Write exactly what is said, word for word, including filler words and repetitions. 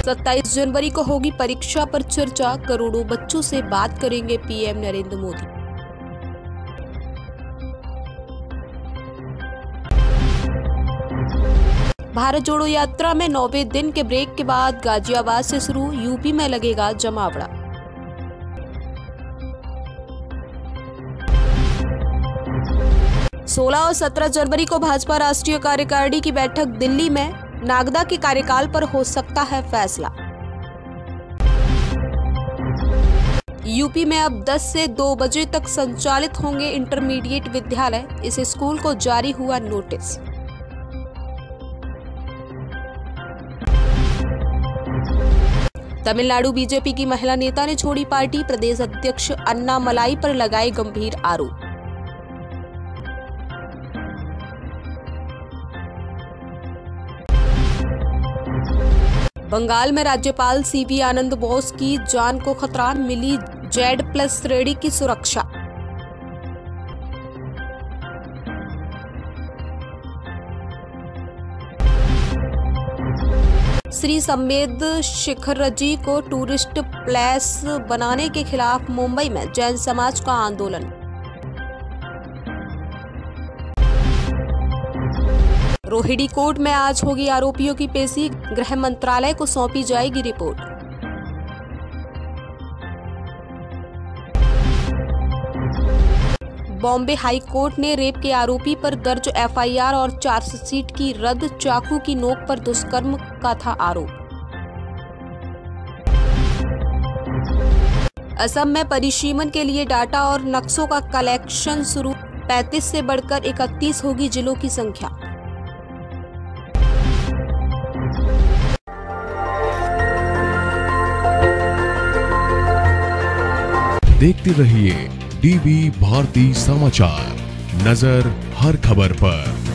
सत्ताईस जनवरी को होगी परीक्षा पर चर्चा, करोड़ों बच्चों से बात करेंगे पीएम नरेंद्र मोदी। भारत जोड़ो यात्रा में नौवें दिन के ब्रेक के बाद गाजियाबाद से शुरू, यूपी में लगेगा जमावड़ा। सोलह और सत्रह जनवरी को भाजपा राष्ट्रीय कार्यकारिणी की बैठक दिल्ली में, नागदा के कार्यकाल पर हो सकता है फैसला। यूपी में अब दस से दो बजे तक संचालित होंगे इंटरमीडिएट विद्यालय, इस स्कूल को जारी हुआ नोटिस। तमिलनाडु बीजेपी की महिला नेता ने छोड़ी पार्टी, प्रदेश अध्यक्ष अन्नामलाई पर लगाए गंभीर आरोप। बंगाल में राज्यपाल सीवी आनंद बोस की जान को खतरा, मिली जेड प्लस श्रेणी की सुरक्षा। श्री समेद शिखर जी को टूरिस्ट प्लेस बनाने के खिलाफ मुंबई में जैन समाज का आंदोलन। रोहिणी कोर्ट में आज होगी आरोपियों की पेशी, गृह मंत्रालय को सौंपी जाएगी रिपोर्ट। बॉम्बे हाई कोर्ट ने रेप के आरोपी पर दर्ज एफआईआर और चार्जशीट की रद्द, चाकू की नोक पर दुष्कर्म का था आरोप। असम में परिसीमन के लिए डाटा और नक्शों का कलेक्शन शुरू, पैंतीस से बढ़कर इकतीस होगी जिलों की संख्या। देखते रहिए डीवी भारती समाचार, नजर हर खबर पर।